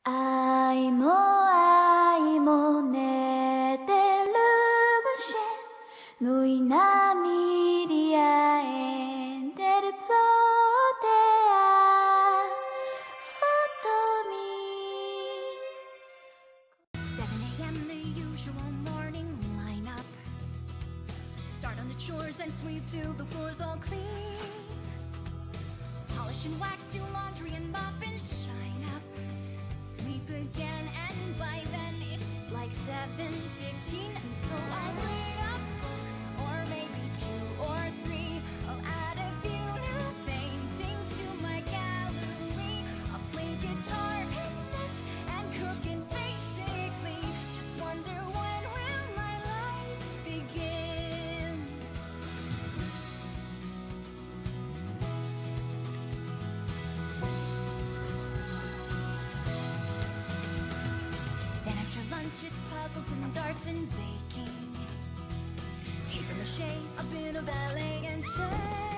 愛も愛も寝てる場所누이 나미리아엔 del protea for me 7 a.m. the usual morning lineup. Start on the chores and sweep till the floor's all clean. Polish and wax, do laundry and mop and shine up. Sweep again, and by then it's like 7:15, and so I'll read a book, or maybe 2 or 3. I'll add a few new paintings to my gallery. I'll play guitar and knit and cook, and basically just wonder, when will my life begin? Then after lunch it's puzzles and darts and baking, paper mache, a bit of ballet and chess.